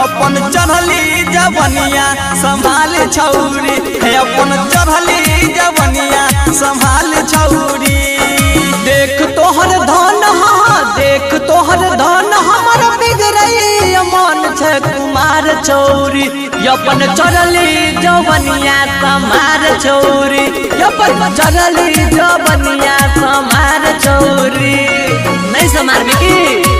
अपन चढ़ली जवनिया संभाल छौरी, अपन चढ़ली जवनिया संभाल छौरी। देख तोहर धन देख तोहर धन हमर बिगड़ई मन छे कुमार छौरी, अपन चढ़ली जवनिया संभाल छौरी, अपन चढ़ली जवनिया संभाल छौरी। नहीं समार की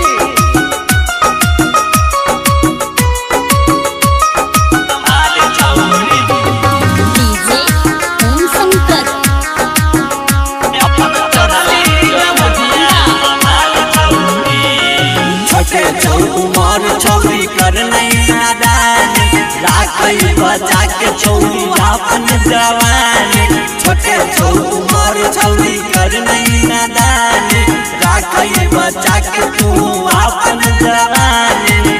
छौरी कर नहीं नादान राखई बचा के छौरी अपन जवान। छोटे उमर छौरी कर नहीं नादान राखई बचा के तू अपन जवान।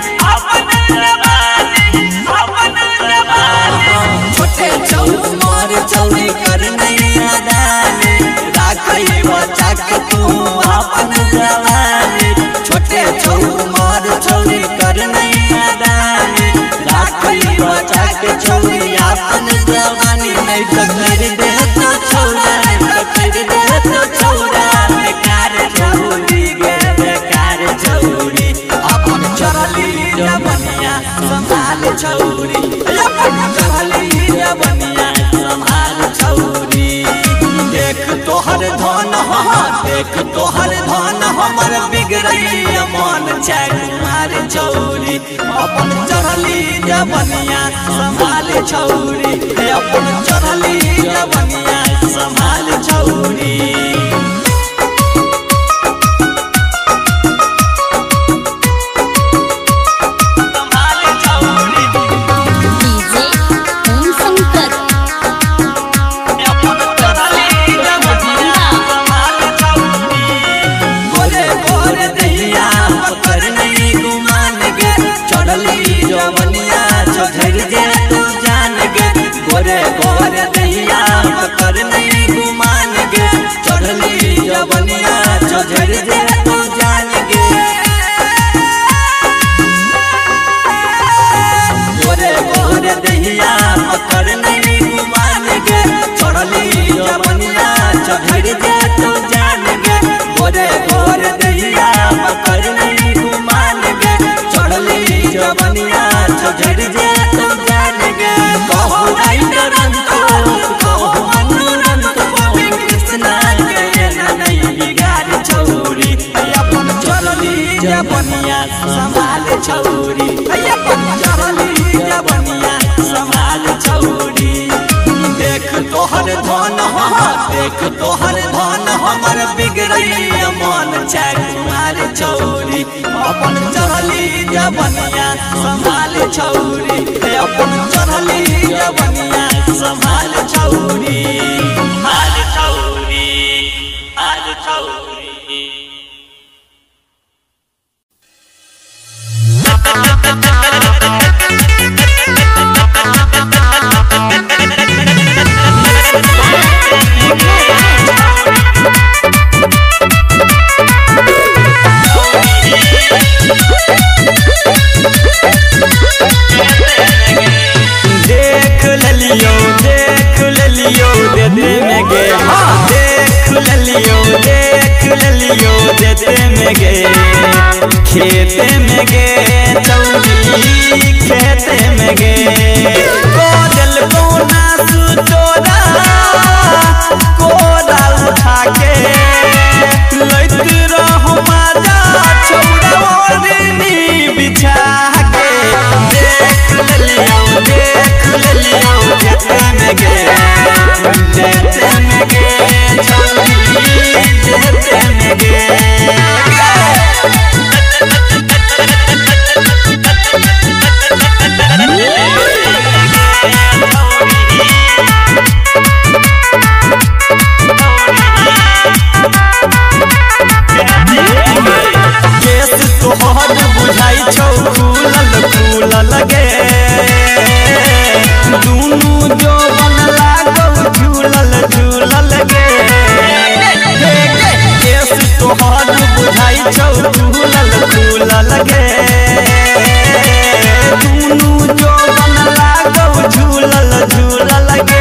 छोटे उमर छौरी कर नहीं नादान राखई बचा के तू अपन जवान। छोटे उमर छौरी कर नहीं नादान राखई बचा के छौरी अपन जवानी। नहीं तो कर दे तो छौरा, कर दे तो छौरा बेकार छौरी गे बेकार छौरी। अपन चढ़ली जवनिया संभाल छौरी, अपन चढ़ली जवनिया संभाल छौरी। देख तोहर धन देख तोहर धन हमर बिगड़ई मन छे कुमार छौरी, अपन चढ़ली जवनिया संभाल छौरी, अपन चढ़ली जवनिया संभाल छौरी। गोरे गोरे दैया कर नहीं गुमान गे चढ़ली जवनिया चढ़ दे तू जान गे। गोरे गोरे दैया कर नहीं गुमान गे चढ़ली जवनिया चढ़ दे तू जान गे। गोरे गोरे दैया कर नहीं गुमान गे चढ़ली जवनिया चढ़ दे तू जान गे। जवनिया संभाल छौरी, अपन चढ़ली जवनिया संभाल छौरी। देख तोहर धन देख तोहर धन हमर बिगड़ई मन छे कुमार छौरी, अपन चढ़ली जवनिया संभाल छौरी, अपन चढ़ली जवनिया संभाल छौरी। आज छौरी आज छौरी देख लियो देते में गे देख लियो देते में गे खेते में गे चौरी खेते में गे कोदल कोना सुतोरा कोदा उठा के लैत रहो माजा छौड़ा ओढ़नी बिछा के। देख लियो देते में गे छौरी देते में गे। केस तोहर बुझाई छौ फूलल गे दुनू जो बन लागौ झूलल गे। केस तोहर बुझाई छौ फूलल गे दुनू जोबन लागौ झूलल झूलल गे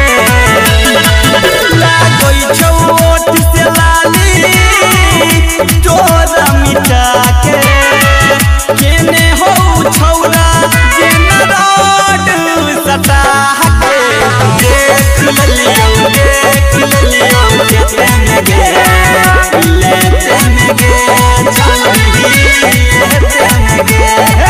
लागै छौ ओठ से लाली तोरा मिटा के केने हो छौरा जे नरड सटा के देख लियो खेते में गे लेते में गे छौरी लेते में गे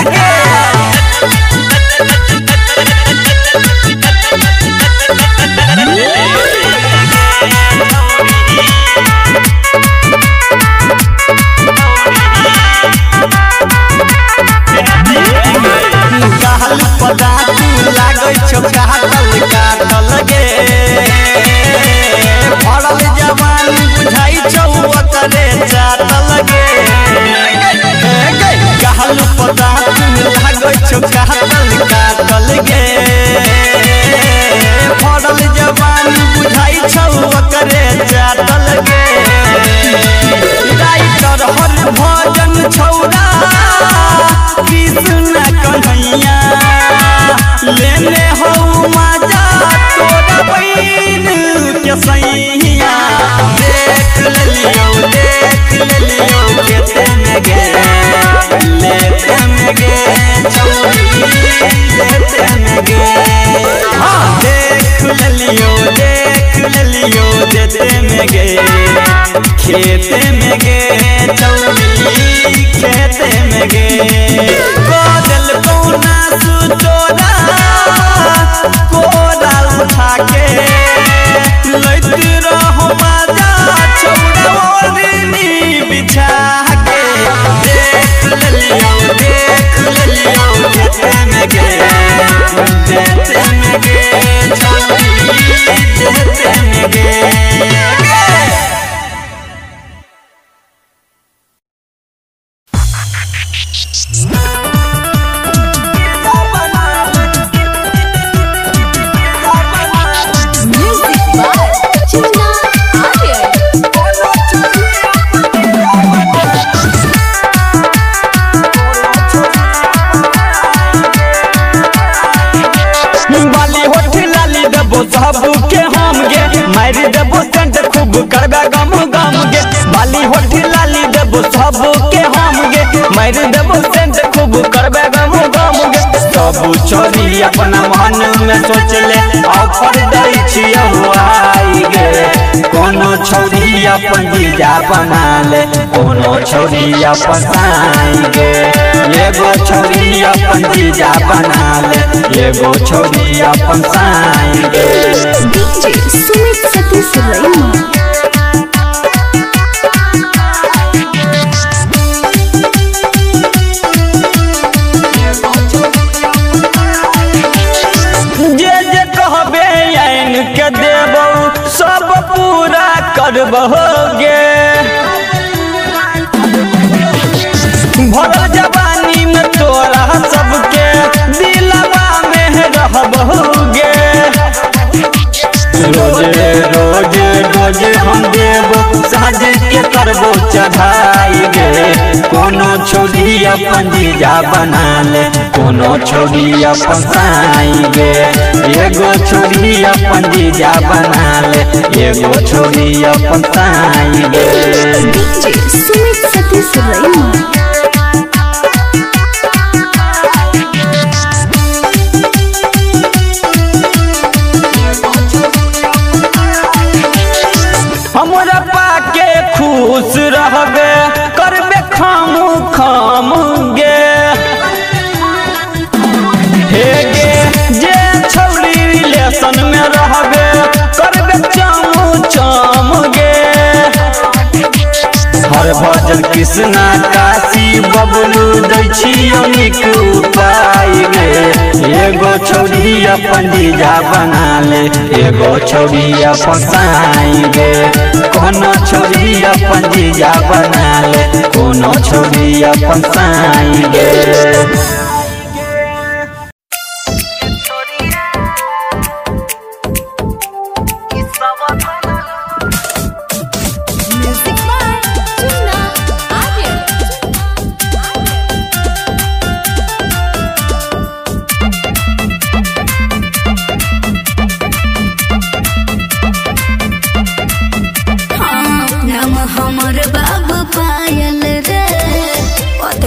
कहल पदा तू लागै छौ काटल काटल गे भरल जवान बुझाई छौ ओकरे चाटल गे कहल पदा तू लागै छौ काटल काटल गे भरल जवान बुझाई छौ ओकरे चाटल गे राइटर हर भजन छौरा कृष्ण कन्हैया लेने हो मजा तोरा बहन के सैया देख लियो खेते में गे लेते में गे छौरी लेते में गे हाँ देख लियो देते में गे खेते में गे छौरी खेते में गे बादल कौना सुतोरा कोरा उठा के लैती रहो मजा छौरा ओढ़नी बिछा के देख लियो खेते में गे देते में गे छौरी देते में गे सबू के हम गे मारी देबो सेंट खूब करबे गम गम गे बाली होठी लाली देबो सबू के हम गे मारी देबो सेंट खूब करबे गम गम गे सबू छोरी अपना मन में सोच ले ऑफर दै छियौ आई गे कोनो छोरी अपन जीजा बना ले कोनो छोरी अपन साई गे एगो छोरी अपन जीजा बना ले एगो छोरी अपन साई गे DJ Sumit Satish Raima जे जे कहबे आइन के देबो सब पूरा करबो गे भरल जवानी में तोरा सबके दिलवा में रहबो गे रोज हम देबो साँझ के करबो चढ़ाई गे कोनो छोरी अपन जीजा बना ले कोनो छोरी अपन साई गे एगो छोरी अपन जीजा बना ले एगो छोरी अपन साई गे DJ Sumit Satish Raima हमरा पाके खुश रहबे करबे खामू खाम गे हे गे जे छौरी रिलेशन में रहबे करबे चामू चाम गे हर भजन कृष्णा काशी बबलू दै छियौ नीक उपाय गे एगो छोरी अपन जीजा बना ले एगो छोरी अपन साई गे कोनो छोरी अपन जीजा बना ले कोनो छोरी अपन साई गे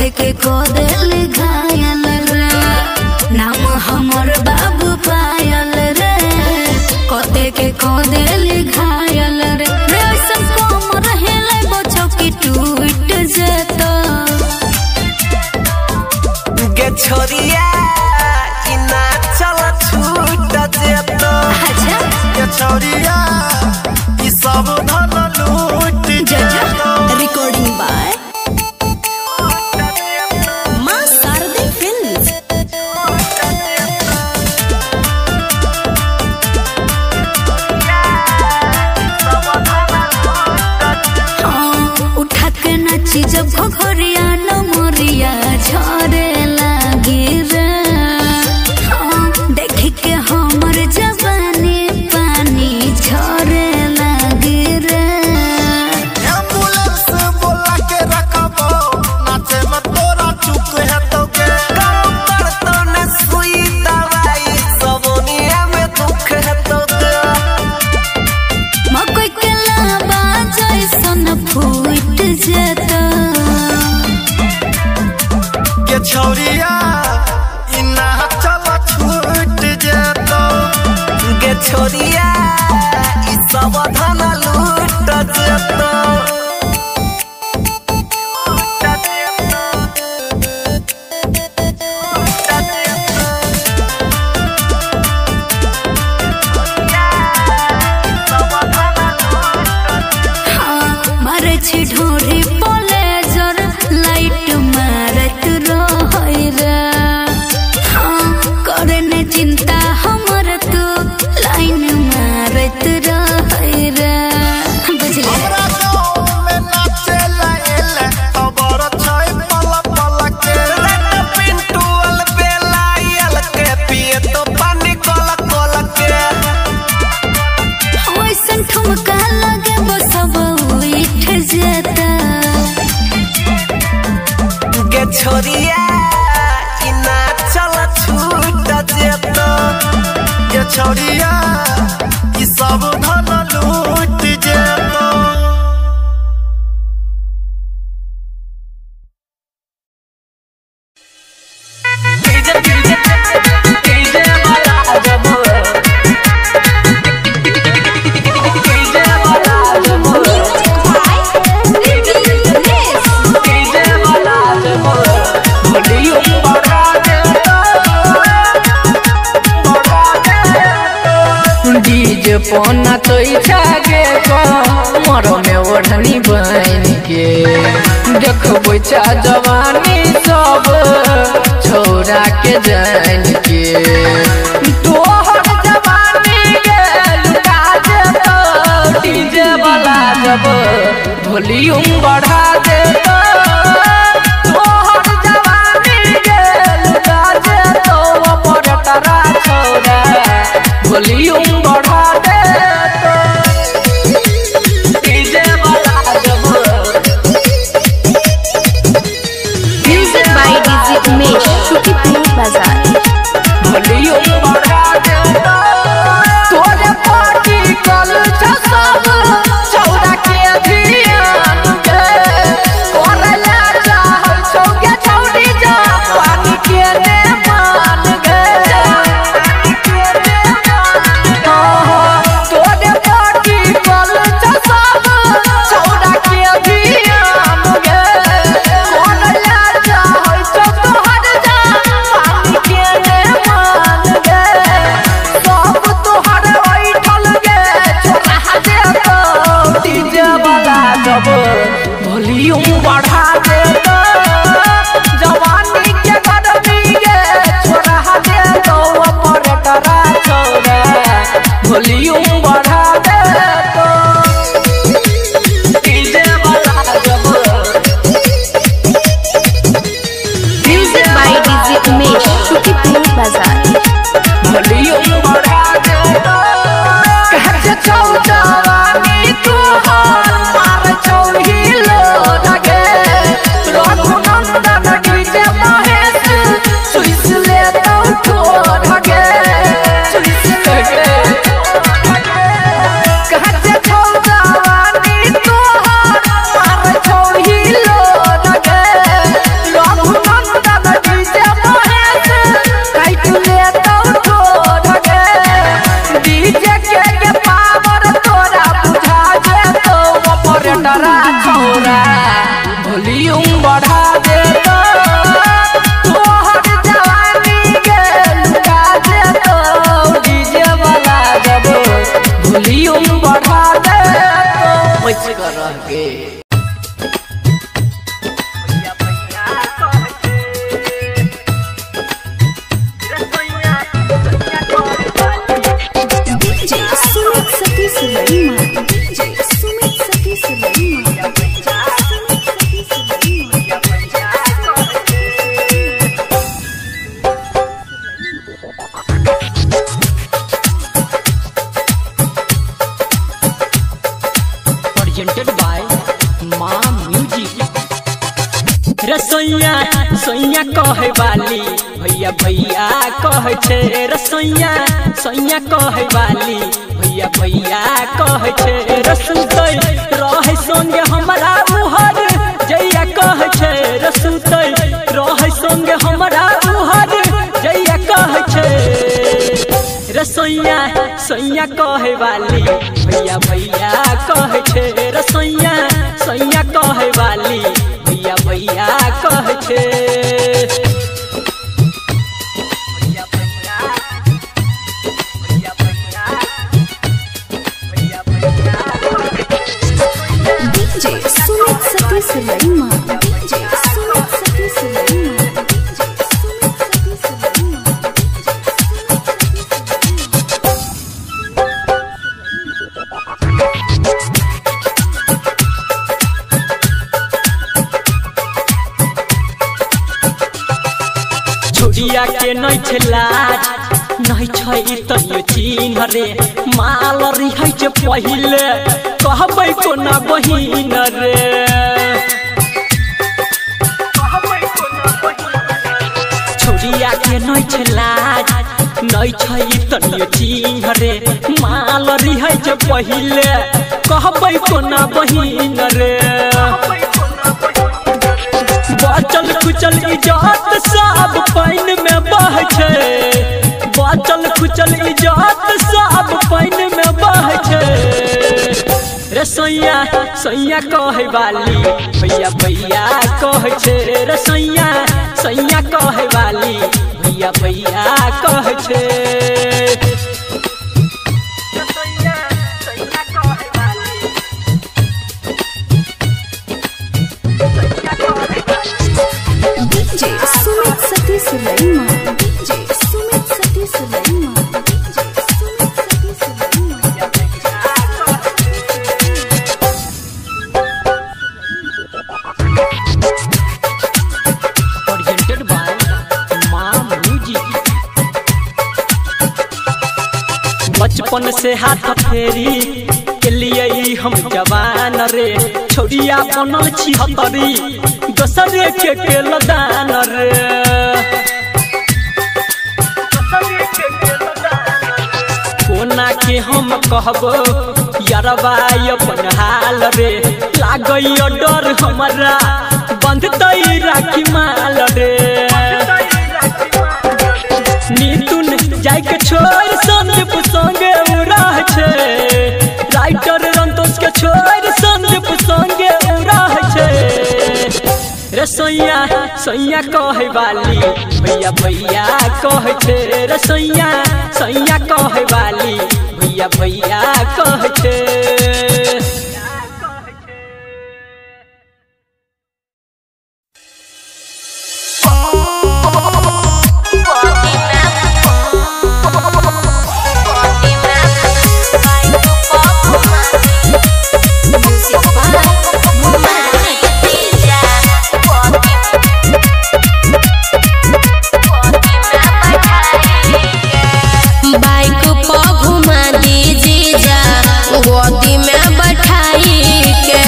के को दिल घायल रे नाम हमर बाबू पायल रे कोते के को दिल घायल रे रे सब कम रहेले बचो की टूट जेतो गे छोरिया इना चल छूट जेतो अच्छा गे छोरिया ई सब धन लूट जेतो रिकॉर्डिंग बाय मां शारदे फिल्म्स। उठा के नाची जब घोघरिया नमरिया झरे लागी रे देख के हमर जवानी पानी झरे लागी रे एम्बुलेंस बोला के रखबो नाचे में तोरा चुक है तो के काम पर तो न सुई दवाई सबोनिया में दुख है तो के मकई के लाबा जैसन फूट जेता के छोरिया इना चल छूट जेतो गे छोरिया ई सब धन लूट जेतो मारे छी ढोरी पोले जर लाइट मारत रहै रे करे ने चिंता हमर तो लाइन मारत रहै रे बुझले हमरा गाँव में नाचे लाएले खबर छै पल पल के रेट पिंटू अल बेलायल के पिए तो पानी कल कल के वैसन ठुमका लगे बसब उठ जेता गे छोरिया इना चल छूट जेतो गे छोरिया ई सब धन लूट जेतो डीजे पोना तो छागे मरो में ओढ़नी बन के देखबो चा जवानी सब छोरा के जान के तोहर जवानी के लुटा देतो डीजे वाला जब वॉल्यूम बढ़ा देतो तोहर जवानी के लुटा देतो ऑपरेटरा छोरा वॉल्यूम बढ़ा दे तो डीजे वाला जब music by DJ Umesh Shukipur Bazar. Volume बढ़ा दे तो तोरे पार्टी कल सब चौरा के ध्यान के कोरला चाह चौके चौड़ी जा पानी के ने मान गए तोरे पार्टी कल सब चौरा के ध्यान के कोरला चाह चौक हट जा पानी के ने मान गए सब तोहर बैठल गे छोड़ा दे तो डीजे वाला जब वॉल्यूम बढ़ा दे तो जवानी के गरमी गे छोड़ा दे तो ऑपरेटरा छोड़ा वॉल्यूम बढ़ा दे तो डीजे वाला जब music by DJ Umesh Shukipur Bazar. Volume बढ़ा दे तो कहते चौजवानी तू हर मार चौही लो लगे रघुनंदन डीजे महेश सुइस ले तो ठोर गे सुइस लगे कहते चौजवानी तू हर मार चौही लो लगे बढ़ा देता तोहर जवानी के लुटा देता डीजे वाला जब वॉल्यूम बढ़ा देता मच कर के रसोइया सोइया कहे वाली भैया भैया कहे छे रसोइया सोइया कहे वाली भैया भैया कहे छे रसुतै रहे संगे हमरा मुहर जैया कहे छे रसुतै रहे संगे हमरा मुहर जैया कहे छे रसोइया सोइया कहे वाली भैया भैया कहे छे रसोइया सोइया कहे वाली भैया भैया कहे छे डीजे सुमित सतीश रईमा डीजे सुमित सतीश रईमा छोड़िया के नहीं छलाज नहीं छै तनियो चिन्ह रे माल रिहै छे पहिले कहबै कोना बहिन रे छोड़िया के नहीं छलाज नहीं छै तनियो चिन्ह रे माल रिहै छे पहिले कहबै कोना बहिन रे बचल खुचल इज्जत सब पानी में बह छे बचल खुचल इज्जत सब पानी में बह छे रे सोइया सोइया कहे वाली भैया भैया कहे छे रे सोइया सोइया कहे वाली भैया भैया कहे छे DJ Sumit Satish Raima DJ Sumit Satish Raima DJ Sumit Satish Raima presented by Maa music बचपन से हाथ फेरी के लिए हम जवान रे छोड़िया बनल छी हतरी दोसरे के लदान रे कोना के हम कहबो यारबा अपन हाल रे लागै डर हमरा बंधतै राखी माल रे नीतुन जाय के छोड़ संदीप संगे उड़ाह छे राइटर रंतोष के छोड़ संदीप संगे उड़ाह छे रे सोइया सोइया कहे वाली भैया भैया कहे छे रे सोइया सोइया कहे वाली भैया भैया कहे छे बाइक पर घुमा दीजिए जा गोदी में बैठाई के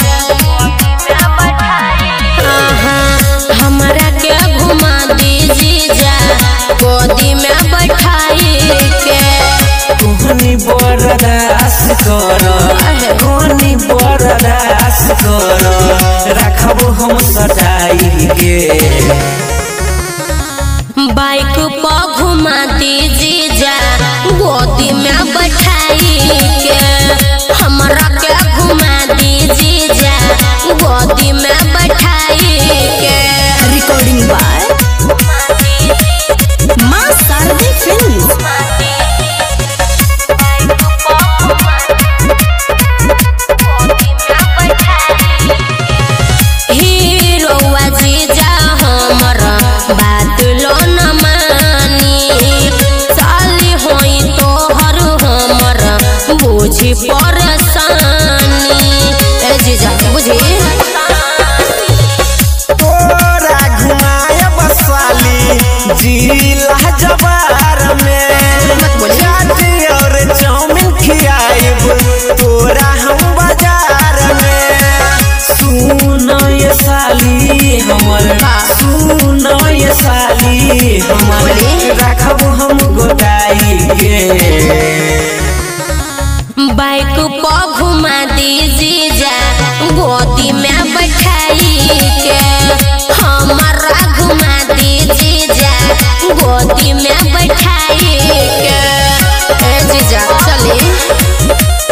हमरा के घुमा दीजिए जा गोदी में बैठाई के कोनी बरदास कर कोनी बरदास कर रखब हम सटाई के बाइक पर घुमा दीजिए जा गोदी में बैठाई के हमरा के घुमा दीजिए जा गोदी में बैठाई कोमल सुनो ये साली हमारे रखब हम गोटाई के बाइक पर घुमा दीजिए जा गोदी में बैठाई के हमारा घुमा दीजिए जा गोदी में बैठाई के जीजा चलिए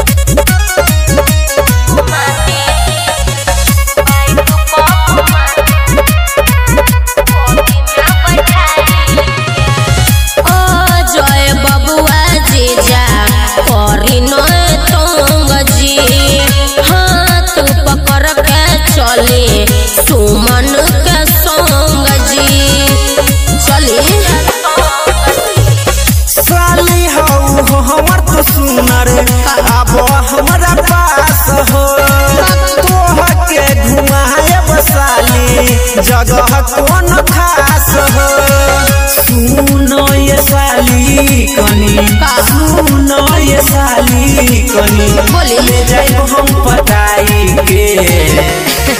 चले सुमन के संग जी चले साली हो हमर तो सुनर अब हमरा पास हो तोह के घुमाएब साली जगह कौन खास हो सुनो ये साली कनी सुनो ये साली कनी ले जाइब हम पटाई के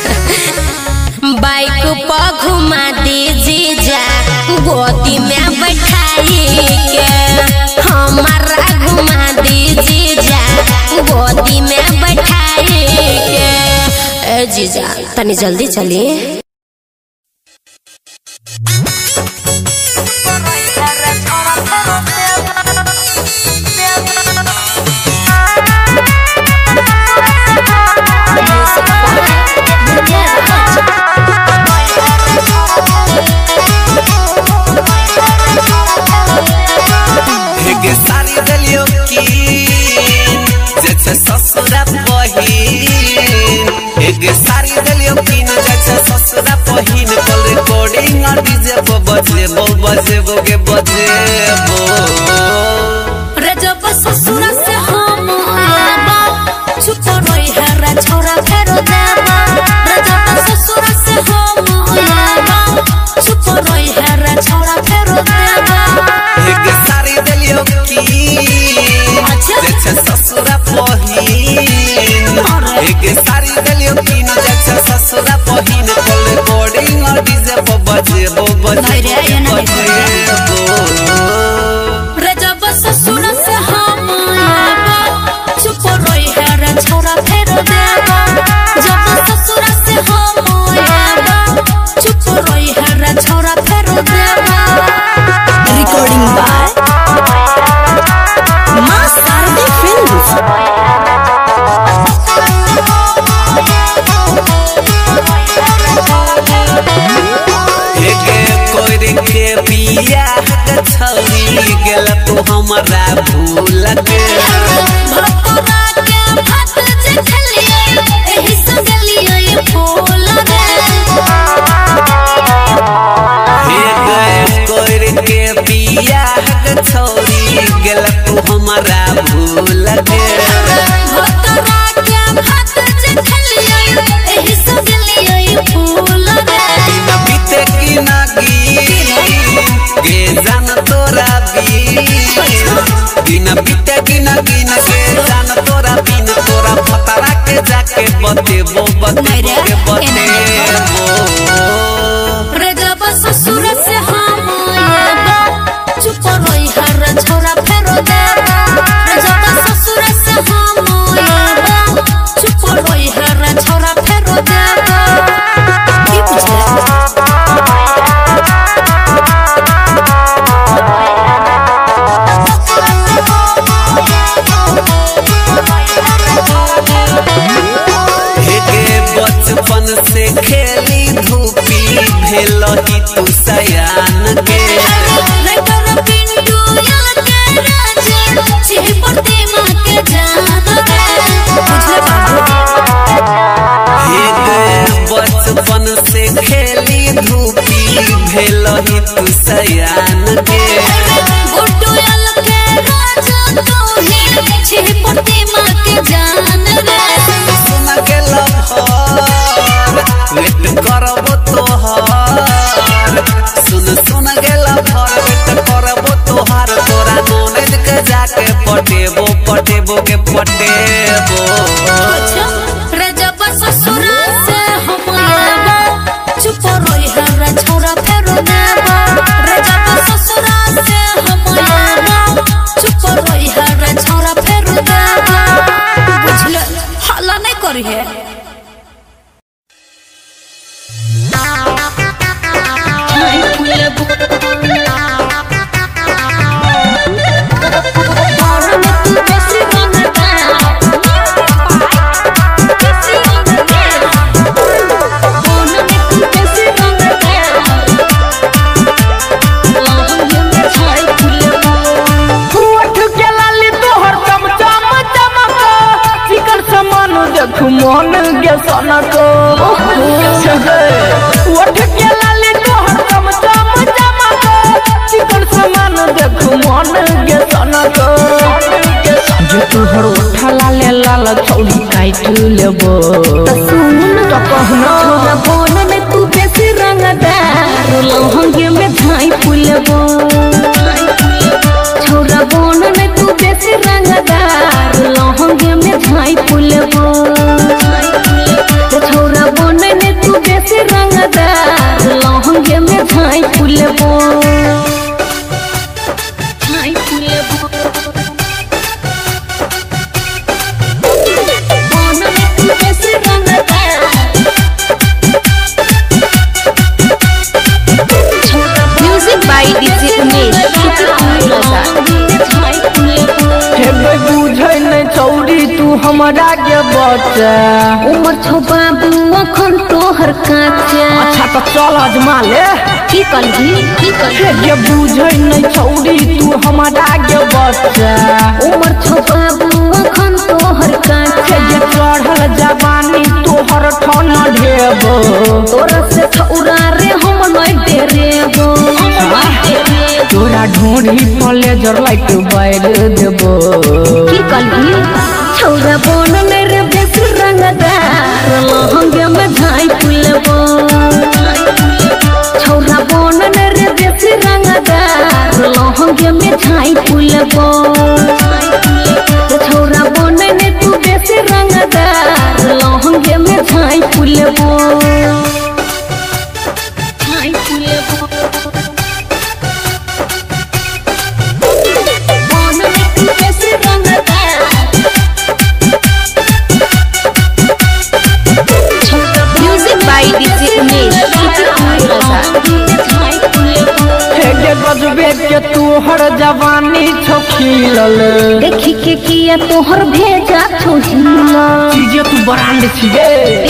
बाइक पर घुमा दीजिए जा गोदी में बैठाई के हमारा घुमा दीजिए जा गोदी में बैठाई के जीजा तनी जल्दी चलिए सारी दलियों की जैसे ससुरा बहिन एक सारी दलियों की जैसे ससुरा बहिन कल रिकॉर्डिंग और डीजे पर बजे बोगे बजे रे जब ससुरा से हम आबा चुप रही है रे छोरा फेरो देबा रे जब ससुरा से हम आबा चुप रही है रे छोरा फेरो देबा एक सारी दलियों की जैसे ससुरा बहिन एक सारी दलियों की जैसे ससुरा बहिन कल रिकॉर्डिंग और डीजे पर बजे रे जब ससुरा से हम आबा चुप रही है रे छोरा फेरो देबा जब ससुरा से हम आबा चुप रही है रे छोरा फेरो देबा रिकॉर्डिंग बाय मां शारदा फिल्म्स के बिया छौरी गेल तो हमरा भूल के भतरा के भात जे खलिए एही संगलिए फूल कोर के बिया छौरी गेल तो हमरा भूल के भतरा के भात जे खलिए एही संगलिए फूल बिना बीते की नागी गे जान तोरा बिना बीते की नागी के जान तोरा बिन तोरा भतरा के जाके बतेबो रे जब ससुर से हम आबा चुप रही हर छोरा फेरो देबा रे जब ससुर से हम आबा चुप रही हर छोरा फेरो देबा की पूछला बचपन से खेली धूपी भेल ही तू सयान के रे कर पिंटू याद के राजा चिपटे मां के जान बुझले बाबू बचपन से खेली धूपी भेल ही तू सयान के गुड्डू याद के राजा तो ही चिपटे मां के जान सुन के वेट करब तोहार सुन गेला भर वेट करब तोहार तोरा ननद के जाके पटेबो के पटेबो रे जब ससुर से हम आबा चुप रही देखू मन गे सनको उठ के लाले तोहर कम चम चमक चिकन समान देखू मन गे सनको जो तोहर उठा लाले लाल छौड़ी काट लेबो त सुन त कहना छोरा बोन में तू बेसी रंगदार लहंगे में धाई फुलबो छोरा बोन में तू बेसी रंगदार लहंगे में धाई फुलबो छोरा बोन में तू बेसी रंगदार लहंगे में धाई फुलबो धाई फुलबो बोन में तू बेसी रंगदार म्यूजिक बाय डीजे उमेश हेबे बुझै नै चौड़ी तू हमरा के बच्चा उमर छो बाबू अखन तोहर काचा अच्छा तो चल अजमा ले की कलही हेबे बुझै नै चौड़ी तू हमरा के बच्चा उमर छो बाबू अखन तोहर काचा हेबे चढ़ल जवानी तोहर ठन ढेबो तोरा से छौरा रे हम नै डेरेबो तोरा ढोढ़ी पले जर लाइट बैर देबो की कलही छौरा बोन मेरे बेस रंगदार लहंगे में धाई फुलबो छौरा बोन मेरे बेस रंगदार लहंगे में धाई फुलबो छौरा बोन ने तू बेस रंगदार लहंगे में धाई फुलबो धाई फुलबो बोन में तू बेस रंगदार म्यूजिक बाय डीजे उमेश हेगे गजबे के तोहर जवानी छो खिलल देखी के किया तोहर भेजा छो हिला चीजे तू ब्रांड छिए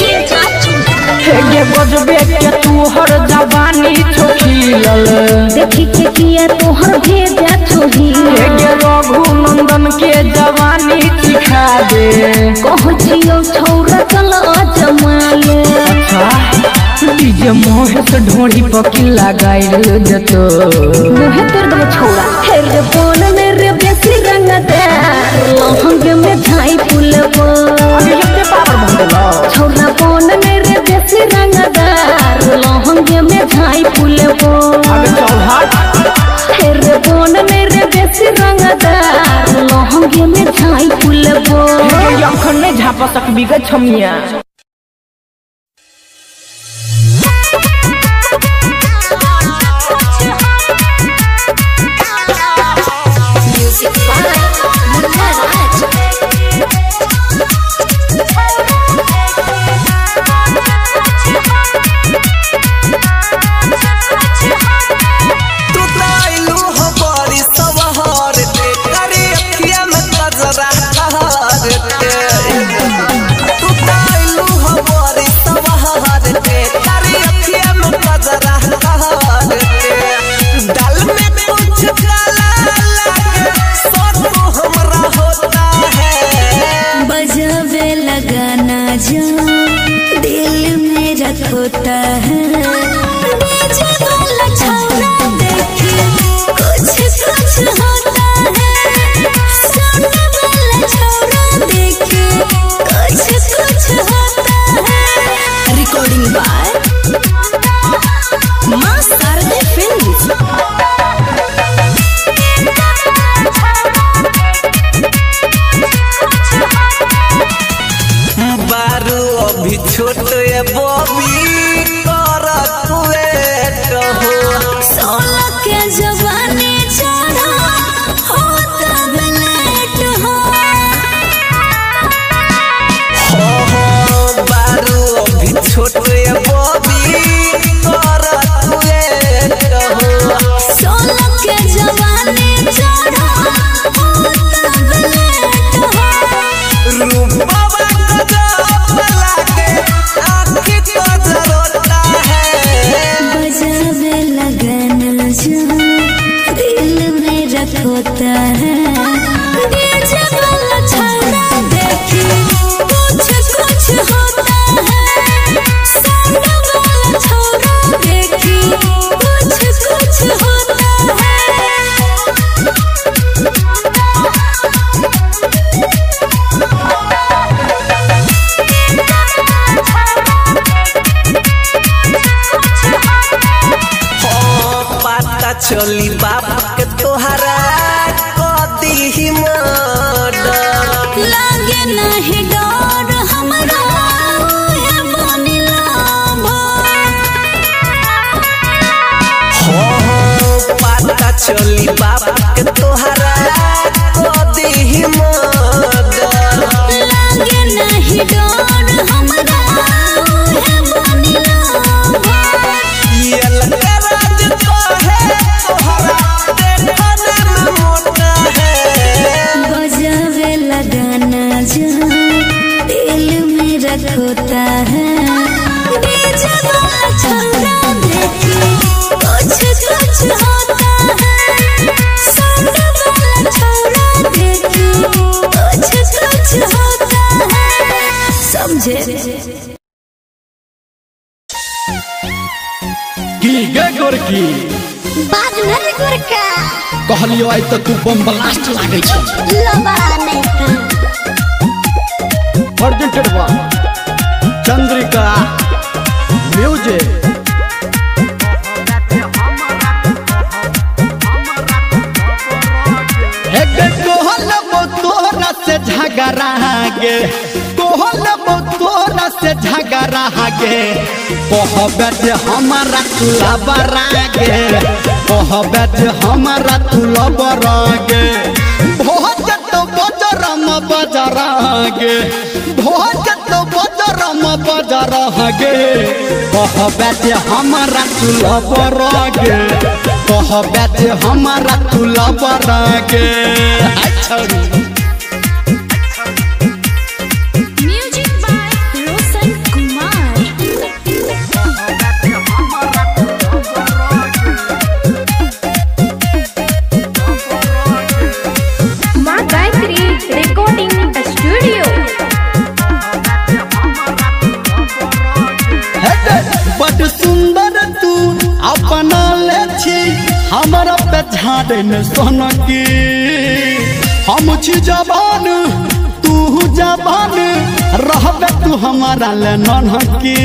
हेगे गजबे के तोहर जवानी छो खिलल देखी के किया तोहर भेजा छो हिला हेगे रघुनंदन के जवानी सिखा दे कहजियो छौरा चल अजमाले अच्छा डीजे मोहेश ढोड़ी पकी लगाइल देतो मुहे तोर दो छौरा हेरे बोन मेरे बेसी रंगदार लहंगे में धाई फुलबो अभी ये पावर भंगला छौरा बोन मेरे बेसी रंगदार लहंगे में धाई फुलबो अबे चल हट हेरे बोन मेरे बेसी रंगदार लहंगे में धाई फुलबो हेगे अखन नहीं झापा सकबी ग छमिया म्यूजिक बाय मुन्ना राज तू ताइलू हो बड़ी सवहर दे करे अखिया में कजरा कहर दे तू ताइलू हो बड़ी सवहर दे करे अखिया में कजरा कहर दे डाल में कुछ काला लगे सो तो हमरा होता है बजावे लगाना जो दिल मेरा खोता है डीजे वाला छौरा देखे कुछ होता है सोने वाला छौरा देखे कुछ होता है रिकॉर्डिंग बाय मां शारदे फिल्म्स बारू अभी छोटे बबी कर कुएट चली बाबा के तोहरा कदी ही मर्डर लागे नहीं डर हमरा ओहे बनिला हो पता चली बाबा के तोहरा कदी ही मर्डर लागे नहीं डर हमरा ओहे बनिला ये लगा राज तो है तोहरा देखने में मोटा है बजावे लगाना जो दिल में रखोता है डीजे वाला छोरा देखी कुछ कुछ होता है साउंड वाला छोरा देखी कुछ कुछ होता है समझे की गे गोरकी बात नहीं गुरका कहलियो आई तो तू बम ब्लास्ट लागे छ लबा नहीं प्रेजेंटेड बा चंद्रिका म्यूजिक एक कोहल तोरा से झगड़ा गे कोहल तोरा से झगड़ा गे कहबे जे हमारा तुला बरागे कहबे जे हमारा तुला बरागे भोज तो बजरम बजरागे भोज तो बजरम बजरागे कहबे जे हमारा तुला बरागे कहबे जे हमारा तुला बरागे अच्छा म्यूजिक बाय रोशन कुमार माँ गायत्री रिकॉर्डिंग स्टूडियो। बड़ सुंदर तू अपना ले छी हमारा पे झाड़े न सोनकी हम छी जवान तू जवान रहबे तू हमारा ले ननकी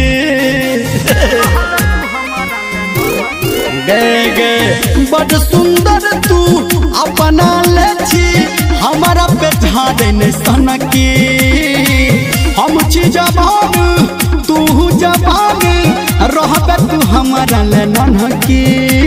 गे गे बड़ सुंदर तू अपना ले छी हमारा पे झाड़े न सोनकी हम छी जवान तू जवान रहबे तू हमारा ले ननकी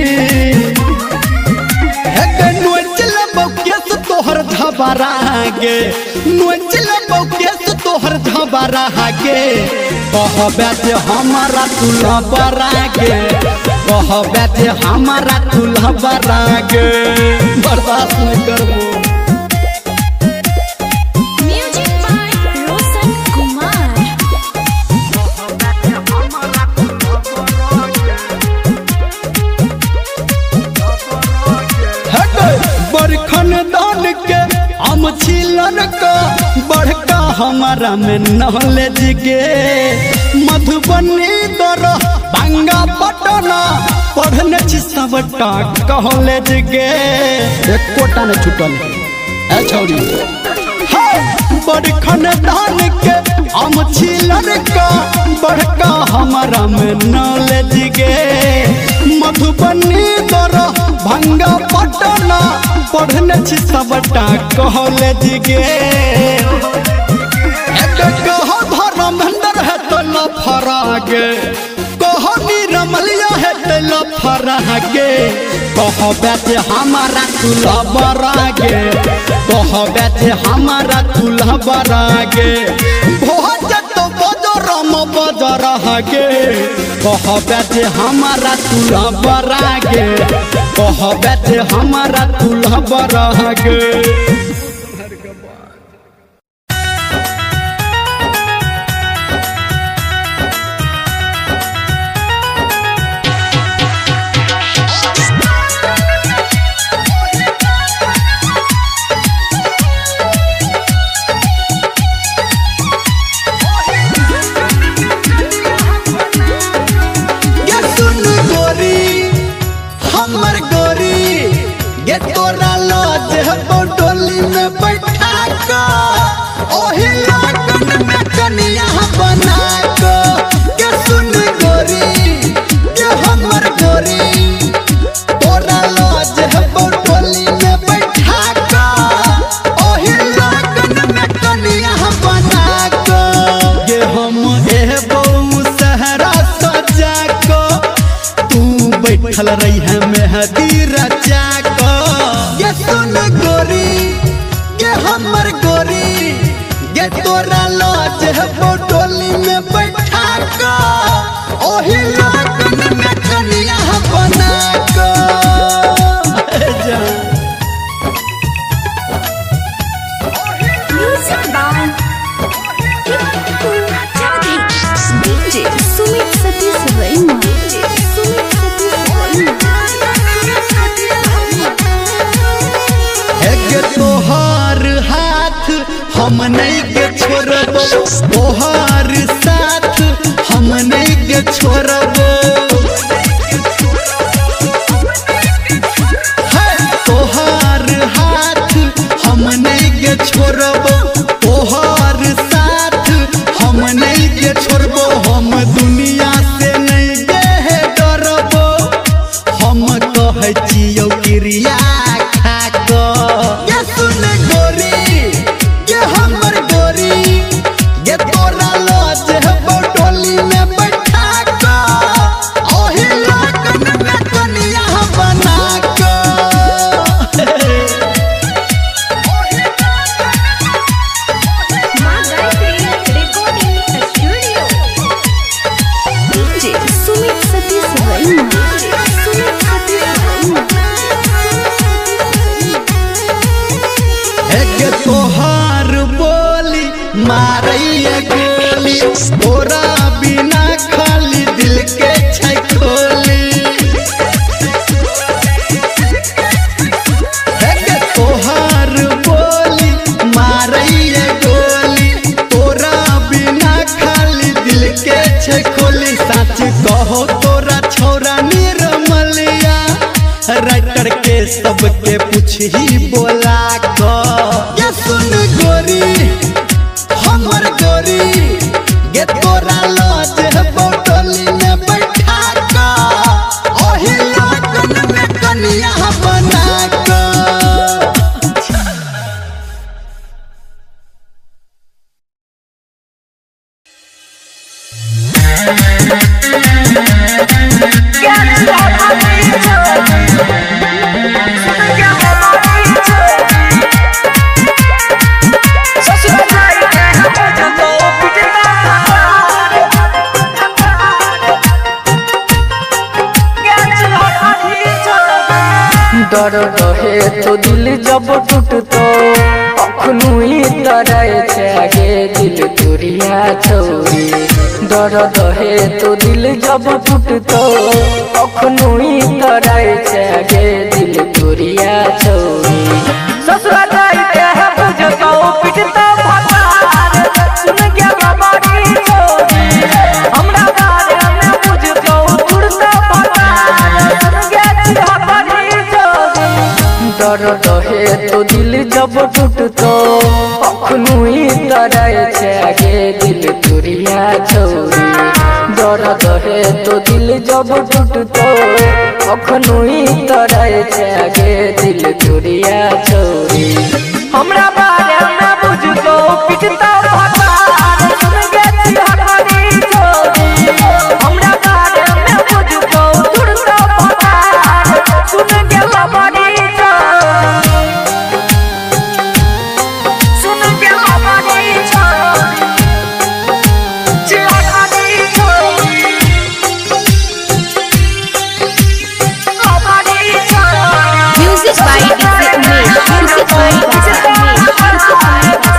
तोहर झबरा गे नोचल केस तोहर झबरा गे कहबे जे हमारा तुला बरागे कहबे जे हमारा तुला बरागे बर्दाश्त नहीं करबो म्यूजिक बाय रोशन कुमार बड़खन दान के हम छिलन का बड़का हमारा में नॉलेज गे मधुबनी दर बंगा पटना पढ़ने छी सबटा कॉलेज गे एक कोटा ने छुटल है छौरी बड़खन दान के हम छिलन का बड़का हमारा में नॉलेज गे मधुबनी दर भंगा पटना पढ़ने छी सबटा कॉलेज गे कहो धर्मेंद्र है तो लफरागे कहो निरमलिया है तो लफरागे कहबे जे हमारा तुला बरागे कहबे जे हमारा तुला बरागे भोज तो बजरम बजरागे कहबे जे हमारा तुला बरागे कहबे जे हमारा तुला बरागे ये तोरा लॉज बोटोली में बैठा को ओही लगन में कनिया बना को के सुन गोरी के हमर गोरी तोरा बैठल रही है मेहदी रचा को। ये सुन गोरी ये हमर गोरी ये तोरा लाज है बोटोली में बैठा को। ओही लगन में कनिया बना को। DJ Sumit Satish Raima. तोहार हाथ हम नहीं के छोड़बो, तोहार साथ हम नहीं के छोड़बो। तोहार हाथ हम नहीं के छोड़बो, तोहार साथ हम नहीं के छोड़बो। हम दुनिया से नहीं के डरबो, हम कहे छियौ क्रिया खाको। ये सुन गोरी ये हमर गोरी ये तोरा लाज है बोटोली में बैठा को। ओही लगन में कनिया बना को। Maa Gayatri recording studio. DJ Sumit Satish Raima. तोहार बोली मारैया गोली, तोरा बिना खाली दिल के छै खोली। तोहार बोली मारैया गोली, तोरा बिना खाली दिल के छै खोली। सच कहो तोरा छोरा निर्मलिया, राइटर के सबके पूछही बोला को। ये सुन गोरी हमर गोरी ये तोरा लाज है बोटोली में बैठा को। ओही लगन में कनिया बना को। डर रहे तो दिल जब टूटतो, अखनू ही तरह से आगे दिल तुरिया छोरी। डर रहे तो दिल जब टूटतो, अखनू ही तरह से आगे दिल तुरिया छोरी। ससुरा जाइते है बुझतो पिटता भतार, सुन के बाबारी छोरी। हमरा बारे में बुझतो तुरता भतार, सुन के चिढ़ारी छोरी। डर रहे तो दिल जब टूटतो, अखनू ही तरह से आगे दिल तुरिया छोरी। डर रहे तो दिल जब टूटतो, अखनू ही तरह से आगे दिल तुरिया छोरी। हमरा बारे में बुझतो पिटता भतार, सुन के चिढ़ारी छोरी। हमरा बारे में बुझतो तुरता भतार, सुन के बाबारी Music by DJ Umesh. Music by DJ Umesh.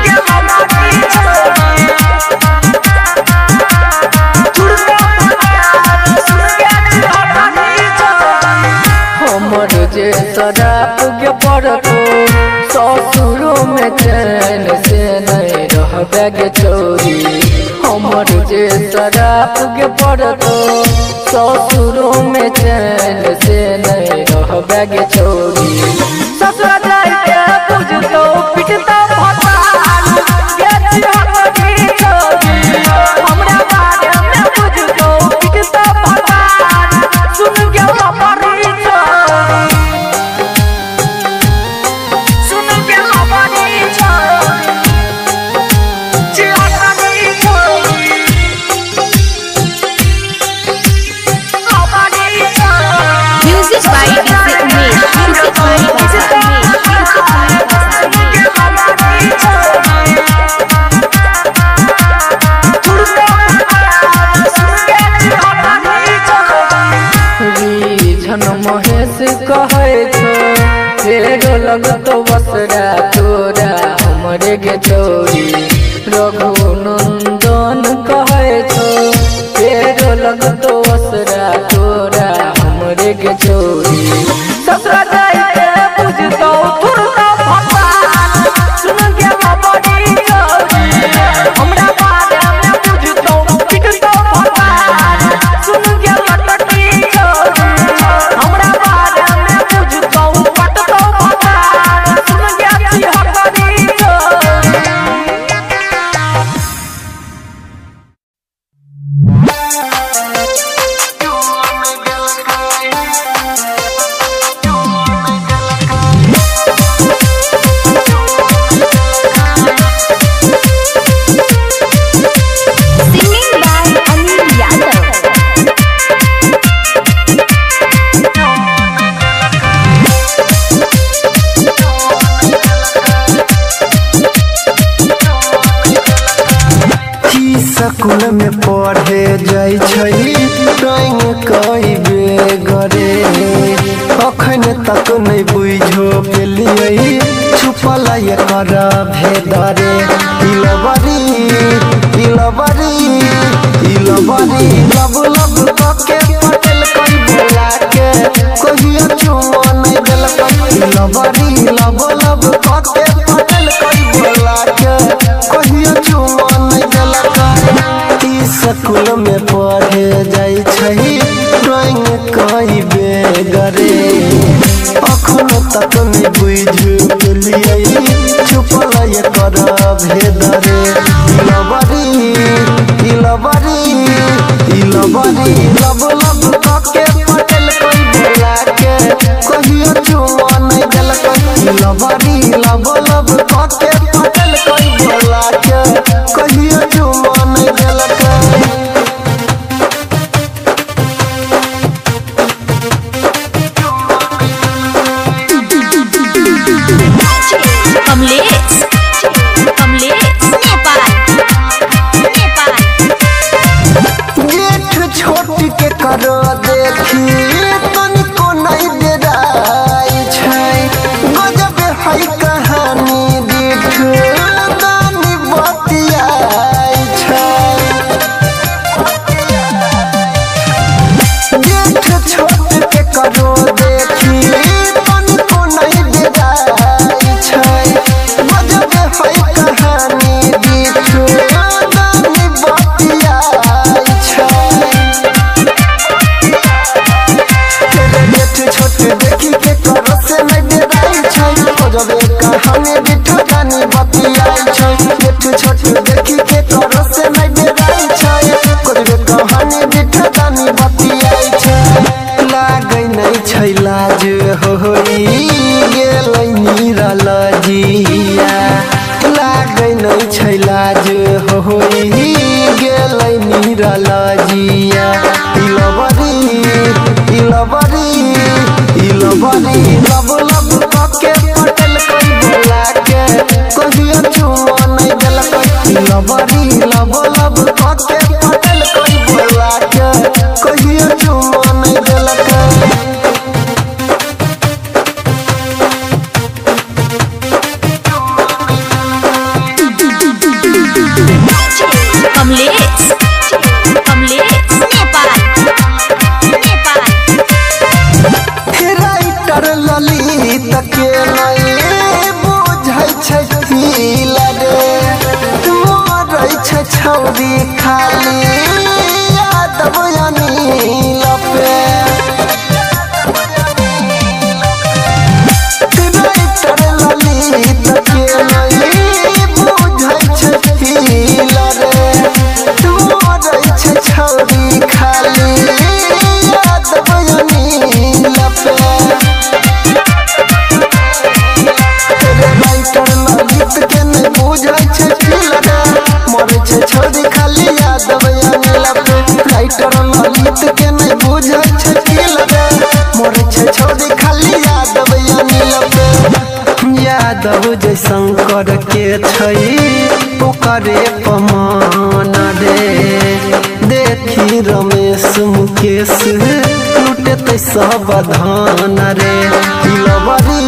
हमर जे शराब के पड़तो, ससुरों में चैन से नहीं रहबे गे छोरी। हमर जे शराब के पड़तो, ससुरों में चैन से नहीं रहबे गे छोरी। ससुरा जाइते बुझतो पिटता भतार, गे चिढ़ारी छोरी। हमरा बारे में बुझतो पिटता भतार, सुन के बाबारी छोरी। सुन के बाबारी छोरी, चिढ़ारी छोरी। बाबारी छोरी। महेश कहे छो फेरो लगतो बसरा तोरा हमरे के छोरी रघुनंदन कहे छो फेरो लगतो बसरा तोरा हमरे के छोरी ससुरा जाए के बुझतो थुरता भगवान सुन के बड़ी छोरी हमरा बारे में बुझतो पिटतो भगवान सुन के लटकी छोरी हमरा बारे में बुझतो पटतो भगवान सुन के हकरी छोरी Singing by Anil Yadav. School में पढ़े जाय छई ड्राइंग कई बेगरे अखन तक नहीं बुझो पेलिए छुपल एकर भेदरे इलबरी लब लब के पटेल कई बोला के कहियो चुमा नहीं दिल इलबरी लब के पटेल कई बोला के कहियो चुमा नहीं दिल स्कूल में पढ़े जाय छही ड्राइंग कई बेगरे अखन तक नहीं बुझ पेलिए छुपल एकर भेदरे इलबरी लब के पटेल कई बोला के कहियो चुमा नहीं दिल इलबरी लब के पटेल कई बोला के कहियो चुमा नहीं दिल कमलेश नेपाल जेठ छोट के करो देखी तनिको नहीं डेराई छै गजब है कहानी दिख दानी बतियाई छै जेठ छोट के करो देखी तनिको नहीं डेराई छै गजब है कहानी दिख दानी बतियाई छै छोट देखी के करो से नहीं डेराई छै गजब कहानी दिख दानी बतियाई छै जेठ छोट देखी के करो से नहीं डेराई छै गजब कहानी दिख दानी बतियाई छै लागै नहीं छै लाज होई गेलै निरल जिया लागै नहीं छै लाज होई गेलै निरल जिया इलबरी लब के पटेल कई बोला के कहियो चुमा नहीं दिल इलबरी लब के पटेल कई बोला के कहियो चुमा नहीं दिल कमलेश नेपाल राइटर ललित के नहीं बुझै छै फील रे मरै छै छौरी खाली यादव अनिल पे राइटर ललित के नहीं बुझै छै फील रे मरै छै छौरी खाली यादव अनिल पे राइटर ललित के नहीं बुझै छै फील रे मरै छै छौरी खाली यादव अनिल पे राइटर ललित के नहीं बुझै छै फील रे मरै छै छौरी खाली यादव अनिल पे यादव जैसन कर के छै ओकरे पमान रे देखी रमेश मुकेश लूटे तो सब धन रे इलबरी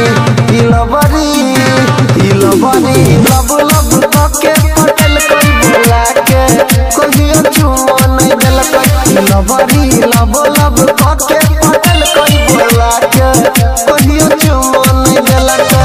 लब लब के पटल कोई बोला के कहियो चुमो नहीं दिल इलबरी लब लब के पटल कोई बोला के कहियो चुमो नहीं दिल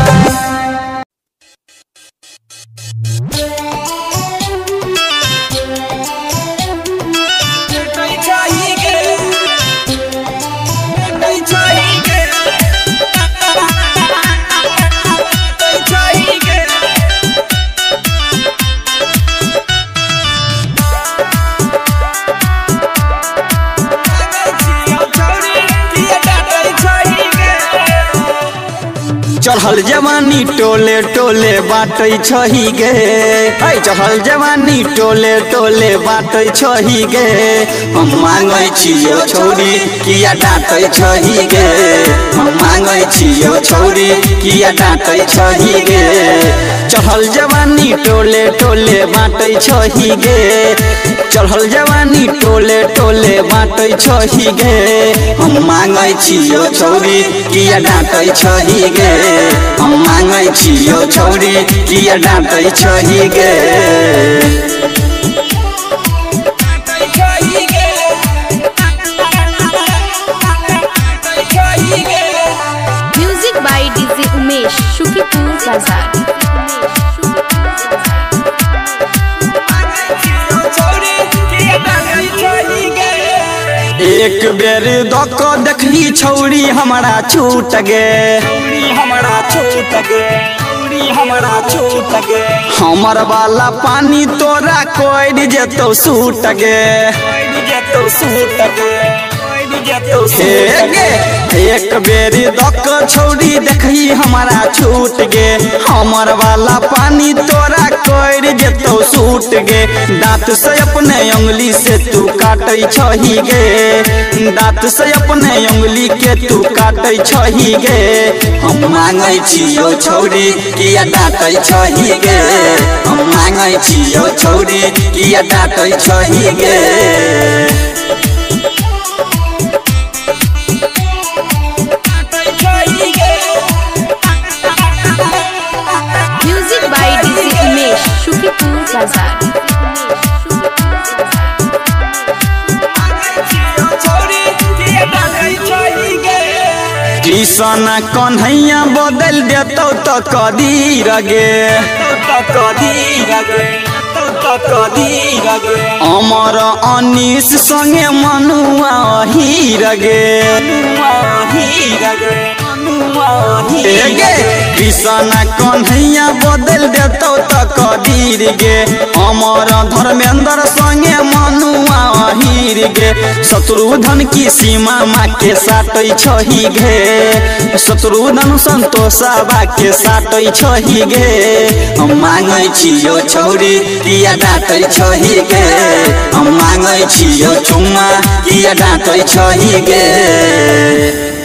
चढ़ल जवानी टोले टोले बाटै छही गे चढ़ल जवानी टोले टोले बाटै छही गे हम मांगै छियो छौरी किया डाँटै छही गे हम मांगै छियो छौरी किया डाँटै छही गे चढ़ल जवानी टोले टोले बाटै छही गे चढ़ल जवानी टोले टोले बाटै छही गे हम मांगै छियो छौरी किया डाँटै छही गे हम मांगै छियो छौरी किया डाँटै छही गे music by DJ Umesh Shukipur Bazar. एक बेर दक देखली छौरी हमारा छूट गे हमर वाला पानी तोरा कोई जेतो सूट गे एक बेरी दक छौरी देखी हमारा छूट गे हमर वाला पानी तोरा कोई जेतो सूट गे दांत से अपने उंगली से तू काटै छही गे दांत से अपने उंगली के तू काटै छही गे हम मांगै छियो छौरी किया डाँटै छही गे हम मांगै छियो छौरी किया डाँटै छही गे music by DJ Umesh Shukipur Bazar. Krishna Kanhaiya बदल देतौ तो कदीर गे अमर अनीस संगे मनुआ हीर गे कृष्ण कन्हैया बदल देतौ तो कदीर गे अमर धर्मेंद्र संगे मनुआ हीर गे शत्रुधन की सीमा माँ के साटै छही गे शत्रुधन संतोषाबा के साटै छही गे हम मांगै छियो छौरी किया डाँटै छही गे हम मांगै छियो चुम्मा किया डाँटै छही गे।